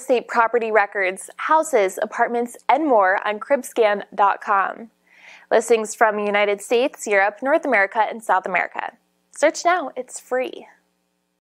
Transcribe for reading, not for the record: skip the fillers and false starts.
estate property records, houses, apartments, and more on cribscan.com. Listings from the United States, Europe, North America, and South America. Search now, it's free.